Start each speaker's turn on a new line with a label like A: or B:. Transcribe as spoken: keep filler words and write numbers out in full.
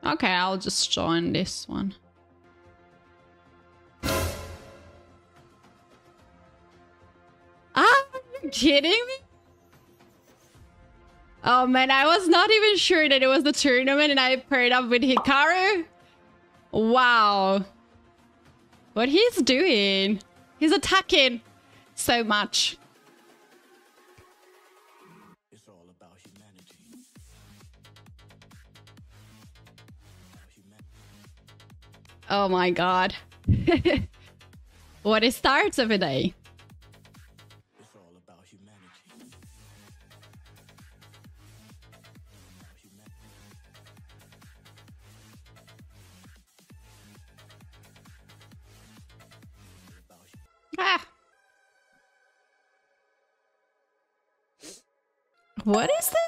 A: Okay, I'll just join this one. Ah, are you kidding me? Oh man, I was not even sure that it was the tournament and I paired up with Hikaru. Wow. What he's doing. He's attacking so much.
B: It's all about humanity.
A: Oh my god. What it starts every day.
B: It's all about humanity.
A: Ah. What is this?